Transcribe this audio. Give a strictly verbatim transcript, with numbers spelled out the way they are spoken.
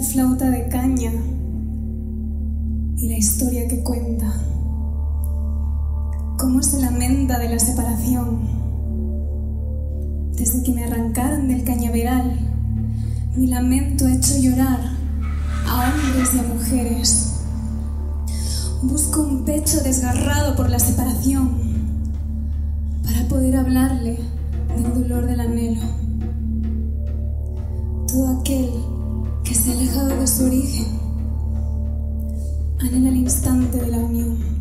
flauta de caña y la historia que cuenta. Cómo se lamenta de la separación. Desde que me arrancaron del cañaveral, mi lamento ha hecho llorar a hombres y a mujeres. Busco un pecho desgarrado por la separación para poder hablarle del dolor del anhelo. Todo aquel que se ha alejado de su origen anhela el instante de la unión.